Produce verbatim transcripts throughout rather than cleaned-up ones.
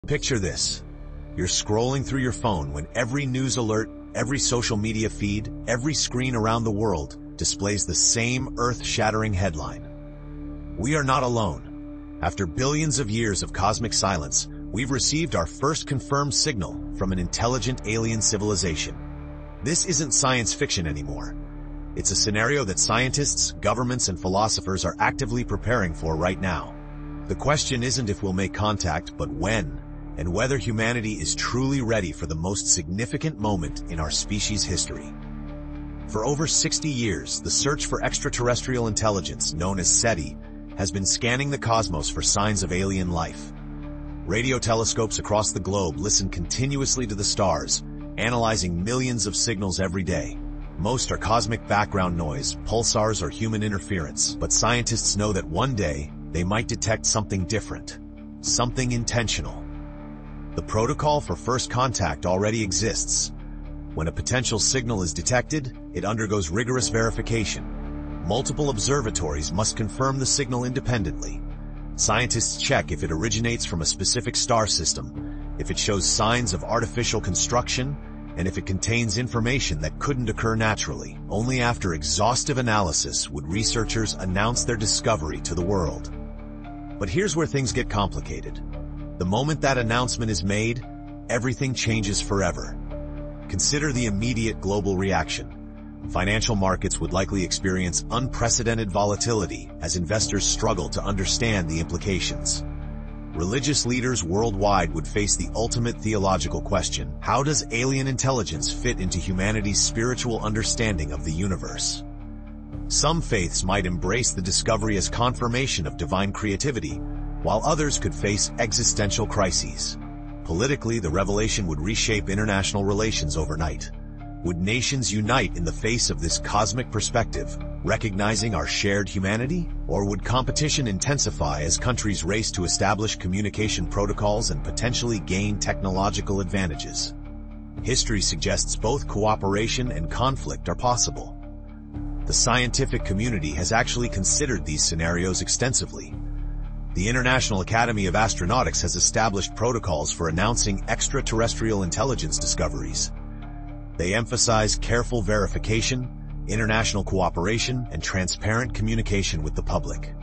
Picture this. You're scrolling through your phone when every news alert, every social media feed, every screen around the world displays the same earth-shattering headline. We are not alone. After billions of years of cosmic silence, we've received our first confirmed signal from an intelligent alien civilization. This isn't science fiction anymore. It's a scenario that scientists, governments, and philosophers are actively preparing for right now. The question isn't if we'll make contact, but when, and whether humanity is truly ready for the most significant moment in our species' history. For over sixty years, the search for extraterrestrial intelligence, known as SETI, has been scanning the cosmos for signs of alien life. Radio telescopes across the globe listen continuously to the stars, analyzing millions of signals every day. Most are cosmic background noise, pulsars, or human interference, but scientists know that one day they might detect something different, something intentional. The protocol for first contact already exists. When a potential signal is detected, it undergoes rigorous verification. Multiple observatories must confirm the signal independently. Scientists check if it originates from a specific star system, if it shows signs of artificial construction, and if it contains information that couldn't occur naturally. Only after exhaustive analysis would researchers announce their discovery to the world. But here's where things get complicated. The moment that announcement is made, everything changes forever. Consider the immediate global reaction. Financial markets would likely experience unprecedented volatility as investors struggle to understand the implications. Religious leaders worldwide would face the ultimate theological question: how does alien intelligence fit into humanity's spiritual understanding of the universe? Some faiths might embrace the discovery as confirmation of divine creativity, while others could face existential crises. Politically, the revelation would reshape international relations overnight. Would nations unite in the face of this cosmic perspective, recognizing our shared humanity? Or would competition intensify as countries race to establish communication protocols and potentially gain technological advantages? History suggests both cooperation and conflict are possible. The scientific community has actually considered these scenarios extensively. The International Academy of Astronautics has established protocols for announcing extraterrestrial intelligence discoveries. They emphasize careful verification, international cooperation, and transparent communication with the public.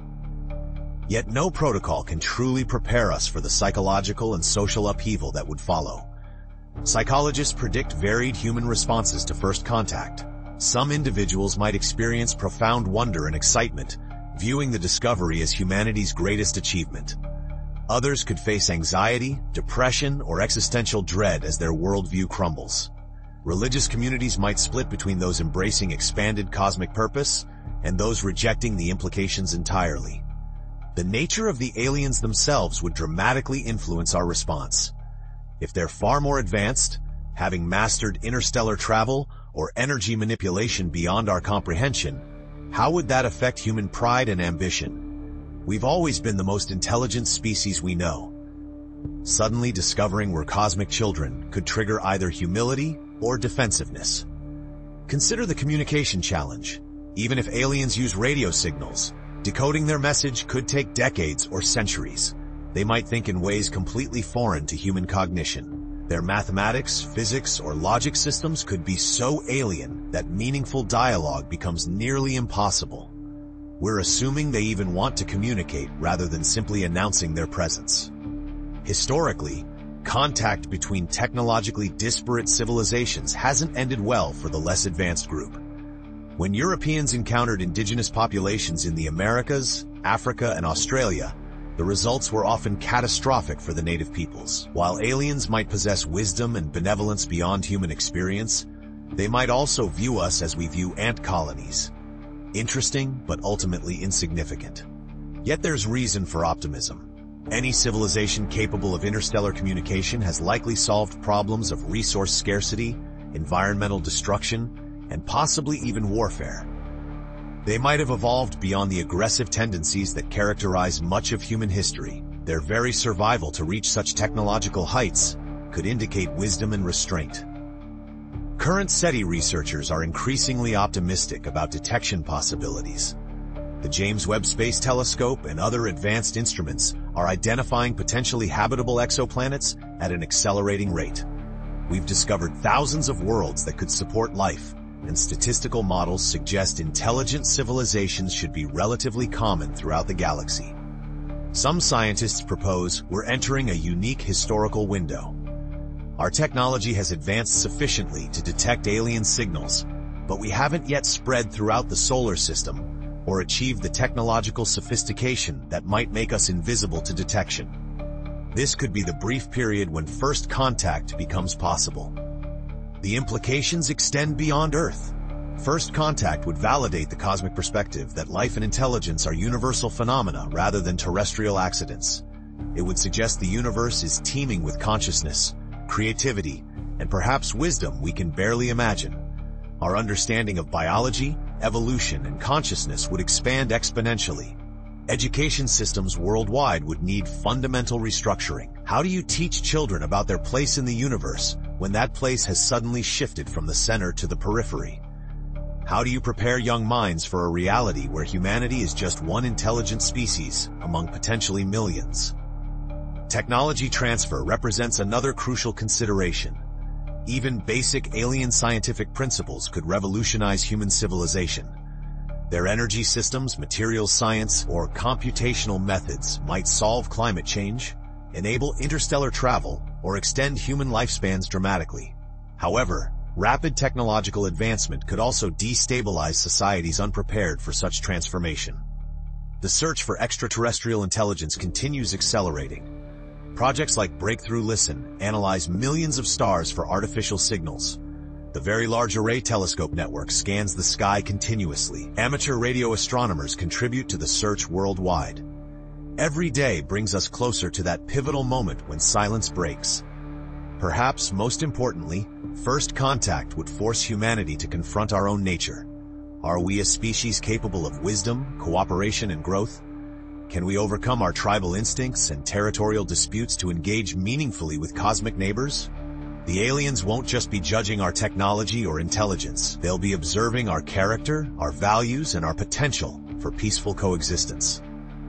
Yet no protocol can truly prepare us for the psychological and social upheaval that would follow. Psychologists predict varied human responses to first contact. Some individuals might experience profound wonder and excitement, viewing the discovery as humanity's greatest achievement. Others could face anxiety, depression, or existential dread as their worldview crumbles. Religious communities might split between those embracing expanded cosmic purpose and those rejecting the implications entirely. The nature of the aliens themselves would dramatically influence our response. If they're far more advanced, having mastered interstellar travel or energy manipulation beyond our comprehension, how would that affect human pride and ambition? We've always been the most intelligent species we know. Suddenly discovering we're cosmic children could trigger either humility or defensiveness. Consider the communication challenge. Even if aliens use radio signals, decoding their message could take decades or centuries. They might think in ways completely foreign to human cognition. Their mathematics, physics, or logic systems could be so alien that meaningful dialogue becomes nearly impossible. We're assuming they even want to communicate rather than simply announcing their presence. Historically, contact between technologically disparate civilizations hasn't ended well for the less advanced group. When Europeans encountered indigenous populations in the Americas, Africa, and Australia, the results were often catastrophic for the native peoples. While aliens might possess wisdom and benevolence beyond human experience, they might also view us as we view ant colonies. Interesting, but ultimately insignificant. Yet there's reason for optimism. Any civilization capable of interstellar communication has likely solved problems of resource scarcity, environmental destruction, and possibly even warfare. They might have evolved beyond the aggressive tendencies that characterize much of human history. Their very survival to reach such technological heights could indicate wisdom and restraint. Current SETI researchers are increasingly optimistic about detection possibilities. The The James Webb Space Telescope and other advanced instruments are identifying potentially habitable exoplanets at an accelerating rate. We've discovered thousands of worlds that could support life, and statistical models suggest intelligent civilizations should be relatively common throughout the galaxy. Some scientists propose we're entering a unique historical window. Our technology has advanced sufficiently to detect alien signals, but we haven't yet spread throughout the solar system or achieved the technological sophistication that might make us invisible to detection. This could be the brief period when first contact becomes possible. The implications extend beyond Earth. First contact would validate the cosmic perspective that life and intelligence are universal phenomena rather than terrestrial accidents. It would suggest the universe is teeming with consciousness, creativity, and perhaps wisdom we can barely imagine. Our understanding of biology, evolution, and consciousness would expand exponentially. Education systems worldwide would need fundamental restructuring. How do you teach children about their place in the universe when that place has suddenly shifted from the center to the periphery? How do you prepare young minds for a reality where humanity is just one intelligent species among potentially millions? Technology transfer represents another crucial consideration. Even basic alien scientific principles could revolutionize human civilization. Their energy systems, materials science, or computational methods might solve climate change, enable interstellar travel, or extend human lifespans dramatically. However, rapid technological advancement could also destabilize societies unprepared for such transformation. The search for extraterrestrial intelligence continues accelerating. Projects like Breakthrough Listen analyze millions of stars for artificial signals. The Very Large Array Telescope network scans the sky continuously. Amateur radio astronomers contribute to the search worldwide. Every day brings us closer to that pivotal moment when silence breaks. Perhaps most importantly, first contact would force humanity to confront our own nature. Are we a species capable of wisdom, cooperation, and growth? Can we overcome our tribal instincts and territorial disputes to engage meaningfully with cosmic neighbors? The aliens won't just be judging our technology or intelligence. They'll be observing our character, our values, and our potential for peaceful coexistence.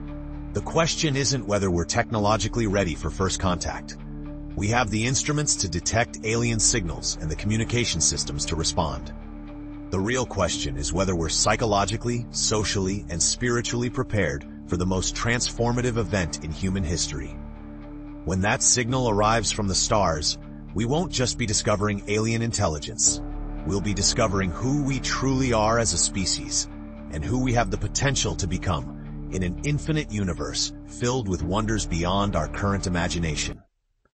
The question isn't whether we're technologically ready for first contact. We have the instruments to detect alien signals and the communication systems to respond. The real question is whether we're psychologically, socially, and spiritually prepared for the most transformative event in human history. When that signal arrives from the stars, we won't just be discovering alien intelligence. We'll be discovering who we truly are as a species and who we have the potential to become in an infinite universe filled with wonders beyond our current imagination.